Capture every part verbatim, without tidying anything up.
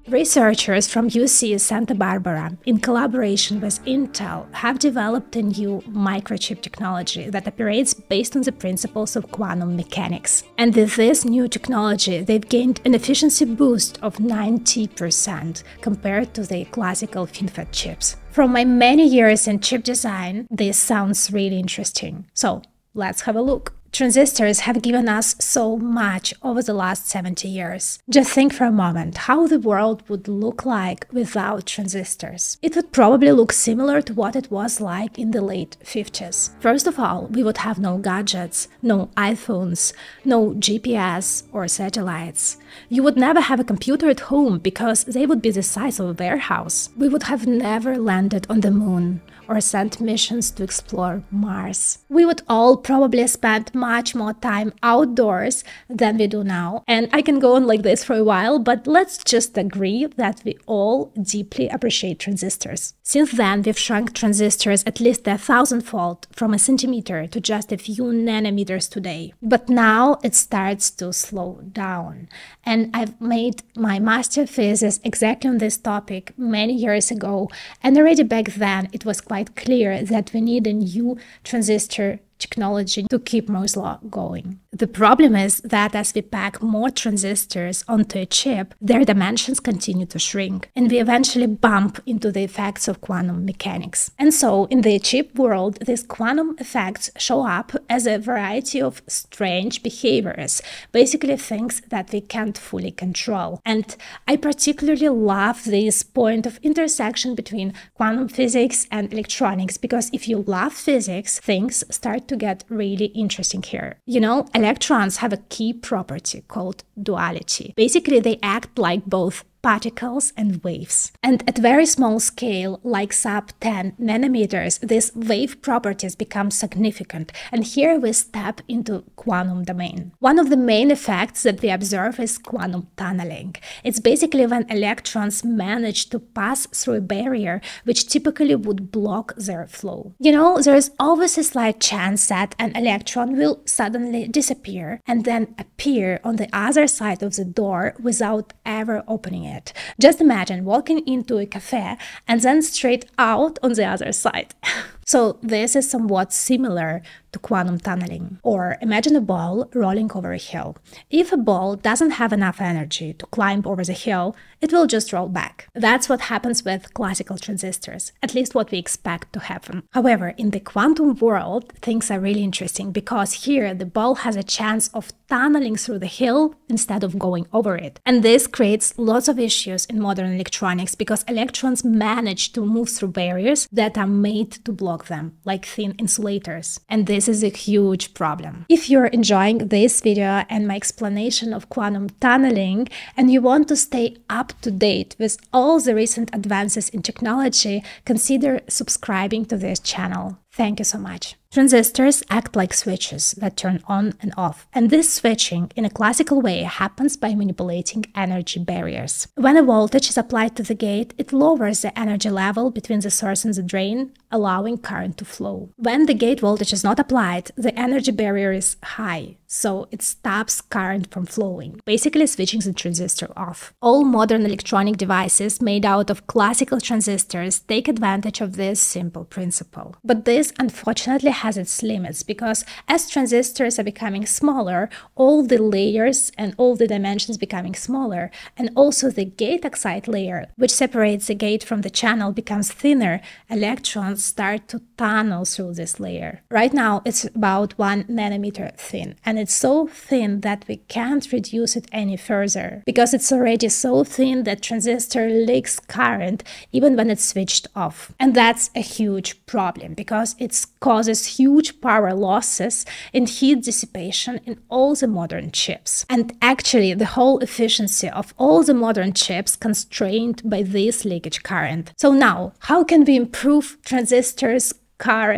Researchers from U C Santa Barbara, in collaboration with Intel, have developed a new microchip technology that operates based on the principles of quantum mechanics. And with this new technology, they've gained an efficiency boost of ninety percent compared to the classical FinFET chips. From my many years in chip design, this sounds really interesting. So let's have a look. Transistors have given us so much over the last seventy years. Just think for a moment how the world would look like without transistors. It would probably look similar to what it was like in the late fifties. First of all, we would have no gadgets, no iPhones, no G P S or satellites. You would never have a computer at home because they would be the size of a warehouse. We would have never landed on the moon or sent missions to explore Mars. We would all probably spend much more time outdoors than we do now. And I can go on like this for a while, but let's just agree that we all deeply appreciate transistors. Since then, we've shrunk transistors at least a thousandfold, from a centimeter to just a few nanometers today. But now it starts to slow down. And I've made my master thesis exactly on this topic many years ago, and already back then it was quite clear that we need a new transistor technology to keep Moore's law going. The problem is that as we pack more transistors onto a chip, their dimensions continue to shrink, and we eventually bump into the effects of quantum mechanics. And so, in the chip world, these quantum effects show up as a variety of strange behaviors, basically things that we can't fully control. And I particularly love this point of intersection between quantum physics and electronics, because if you love physics, things start to get really interesting here. You know, electrons have a key property called duality. Basically, they act like both particles and waves. And at very small scale, like sub ten nanometers, these wave properties become significant. And here we step into quantum domain. One of the main effects that we observe is quantum tunneling. It's basically when electrons manage to pass through a barrier which typically would block their flow. You know, there is always a slight chance that an electron will suddenly disappear and then appear on the other side of the door without ever opening it. It. Just imagine walking into a cafe and then straight out on the other side. So this is somewhat similar to quantum tunneling. Or imagine a ball rolling over a hill. If a ball doesn't have enough energy to climb over the hill, it will just roll back. That's what happens with classical transistors, at least what we expect to happen. However, in the quantum world, things are really interesting because here the ball has a chance of tunneling through the hill instead of going over it. And this creates lots of issues in modern electronics because electrons manage to move through barriers that are made to block them, like thin insulators. And this is a huge problem. If you're enjoying this video and my explanation of quantum tunneling, and you want to stay up to date with all the recent advances in technology, consider subscribing to this channel. Thank you so much. Transistors act like switches that turn on and off, and this switching in a classical way happens by manipulating energy barriers. When a voltage is applied to the gate, it lowers the energy level between the source and the drain, allowing current to flow. When the gate voltage is not applied, the energy barrier is high, so it stops current from flowing, basically switching the transistor off. All modern electronic devices made out of classical transistors take advantage of this simple principle. But this, unfortunately, has its limits because as transistors are becoming smaller, all the layers and all the dimensions becoming smaller, and also the gate oxide layer, which separates the gate from the channel, becomes thinner, electrons start to tunnel through this layer. Right now, it's about one nanometer thin, and it's so thin that we can't reduce it any further because it's already so thin that transistor leaks current even when it's switched off. And that's a huge problem because it causes huge power losses and heat dissipation in all the modern chips. And actually, the whole efficiency of all the modern chips constrained by this leakage current. So now, how can we improve transistors' current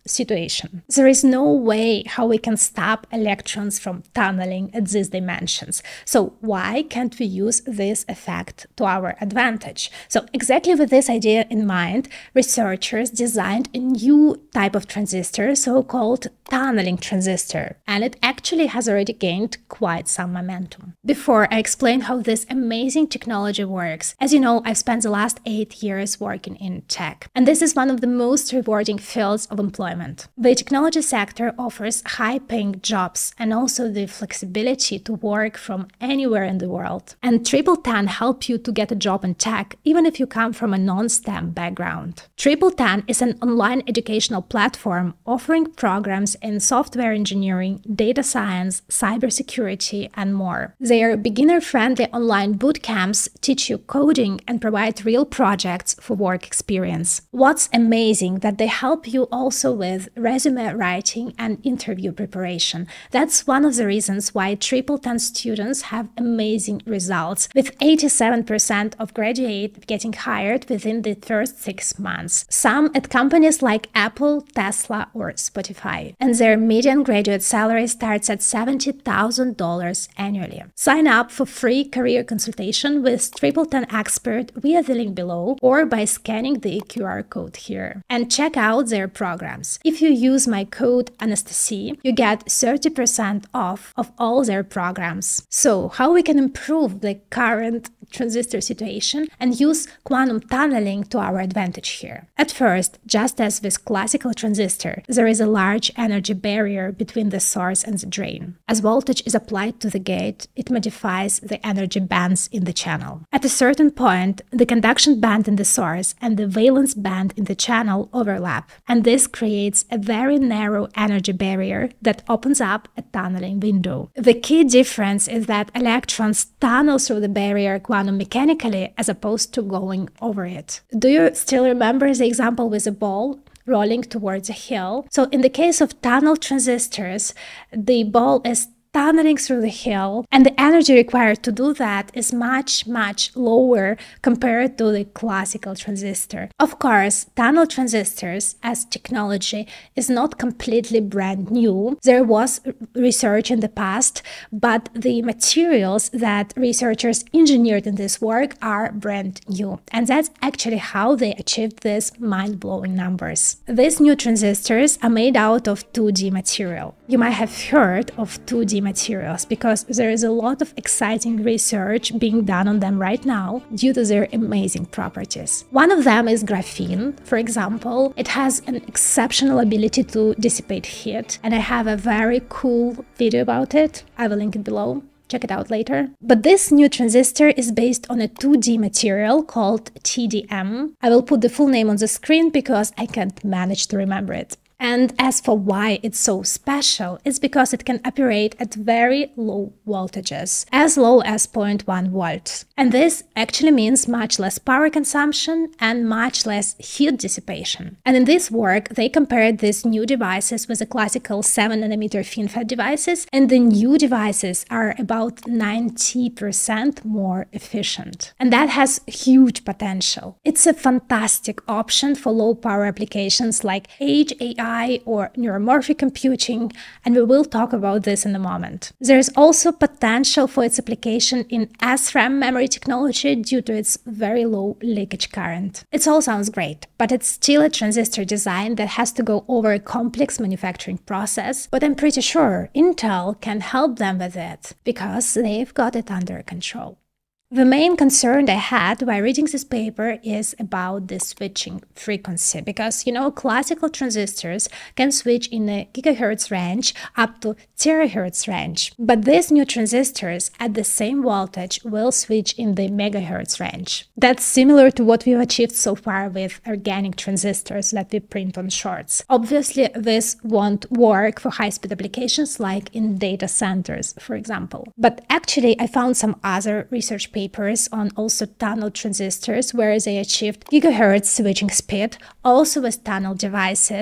situation. There is no way how we can stop electrons from tunneling at these dimensions. So why can't we use this effect to our advantage? So exactly with this idea in mind, researchers designed a new type of transistor, so-called tunneling transistor, and it actually has already gained quite some momentum. Before I explain how this amazing technology works, as you know, I've spent the last eight years working in tech, and this is one of the most rewarding fields of employment. The technology sector offers high-paying jobs and also the flexibility to work from anywhere in the world. And Triple Ten helps you to get a job in tech, even if you come from a non-STEM background. Triple Ten is an online educational platform offering programs in software engineering, data science, cybersecurity, and more. Their beginner-friendly online boot camps teach you coding and provide real projects for work experience. What's amazing that they help you also with resume writing and interview preparation. That's one of the reasons why Triple Ten students have amazing results, with eighty-seven percent of graduates getting hired within the first six months. Some at companies like Apple, Tesla, or Spotify. And their median graduate salary starts at seventy thousand dollars annually. Sign up for free career consultation with Triple Ten expert via the link below or by scanning the Q R code here. And check out their programs. If you use my code Anastasi, you get thirty percent off of all their programs. So how we can improve the current transistor situation and use quantum tunneling to our advantage here. At first, just as with classical transistor, there is a large energy barrier between the source and the drain. As voltage is applied to the gate, it modifies the energy bands in the channel. At a certain point, the conduction band in the source and the valence band in the channel overlap, and this creates a very narrow energy barrier that opens up a tunneling window. The key difference is that electrons tunnel through the barrier quantum mechanically as opposed to going over it. Do you still remember the example with a ball rolling towards a hill? So in the case of tunnel transistors, the ball is tunneling through the hill, and the energy required to do that is much, much lower compared to the classical transistor. Of course, tunnel transistors as technology is not completely brand new. There was research in the past, but the materials that researchers engineered in this work are brand new. And that's actually how they achieved these mind-blowing numbers. These new transistors are made out of two D material. You might have heard of two D materials because there is a lot of exciting research being done on them right now due to their amazing properties. One of them is graphene. For example, it has an exceptional ability to dissipate heat, and I have a very cool video about it. I will link it below. Check it out later. But this new transistor is based on a two D material called T D M. I will put the full name on the screen because I can't manage to remember it. And as for why it's so special, it's because it can operate at very low voltages, as low as zero point one volts. And this actually means much less power consumption and much less heat dissipation. And in this work, they compared these new devices with the classical seven nanometer FinFET devices, and the new devices are about ninety percent more efficient. And that has huge potential. It's a fantastic option for low power applications like edge A I or neuromorphic computing, and we will talk about this in a moment. There is also potential for its application in S RAM memory technology due to its very low leakage current. It all sounds great, but it's still a transistor design that has to go over a complex manufacturing process, but I'm pretty sure Intel can help them with it because they've got it under control. The main concern I had while reading this paper is about the switching frequency, because, you know, classical transistors can switch in a gigahertz range up to terahertz range, but these new transistors at the same voltage will switch in the megahertz range. That's similar to what we've achieved so far with organic transistors that we print on shorts. Obviously, this won't work for high-speed applications like in data centers, for example. But actually, I found some other research papers on also tunnel transistors where they achieved gigahertz switching speed, also with tunnel devices,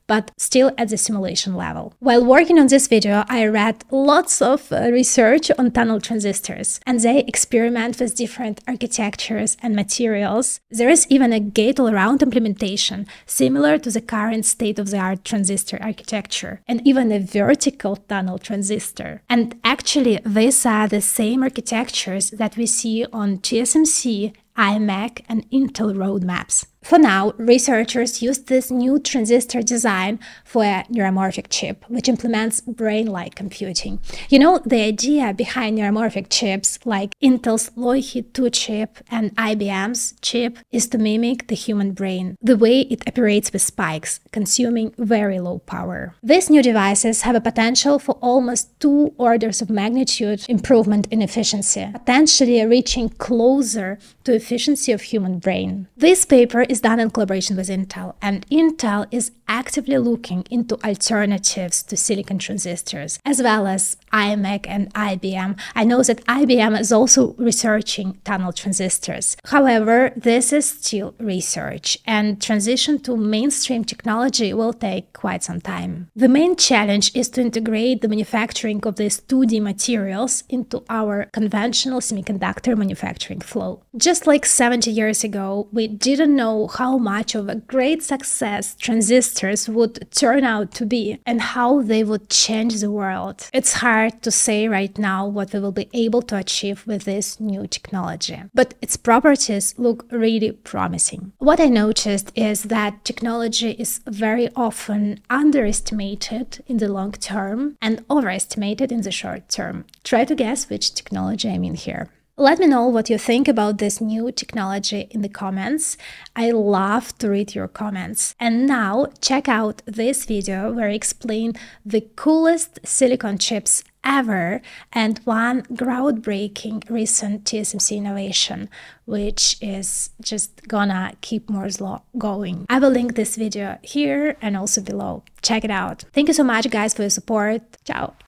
but still at the simulation level. While working on this video, I read lots of uh, research on tunnel transistors, and they experiment with different architectures and materials. There is even a gate-all-around implementation similar to the current state-of-the-art transistor architecture, and even a vertical tunnel transistor. And actually, these are the same architectures that we see on T S M C, iMac, and Intel roadmaps. For now, researchers use this new transistor design for a neuromorphic chip, which implements brain-like computing. You know, the idea behind neuromorphic chips, like Intel's Loihi two chip and I B M's chip, is to mimic the human brain, the way it operates with spikes, consuming very low power. These new devices have a potential for almost two orders of magnitude improvement in efficiency, potentially reaching closer to efficiency of human brain. This paper is done in collaboration with Intel, and Intel is actively looking into alternatives to silicon transistors, as well as iMac and I B M. I know that I B M is also researching tunnel transistors. However, this is still research, and transition to mainstream technology will take quite some time. The main challenge is to integrate the manufacturing of these two D materials into our conventional semiconductor manufacturing flow. Just like seventy years ago, we didn't know how much of a great success transistors would turn out to be and how they would change the world. It's hard to say right now what we will be able to achieve with this new technology, but its properties look really promising. What I noticed is that technology is very often underestimated in the long term and overestimated in the short term. Try to guess which technology I mean here. Let me know what you think about this new technology in the comments. I love to read your comments. And now check out this video where I explain the coolest silicon chips ever and one groundbreaking recent T S M C innovation, which is just gonna keep Moore's law going. I will link this video here and also below. Check it out. Thank you so much, guys, for your support. Ciao.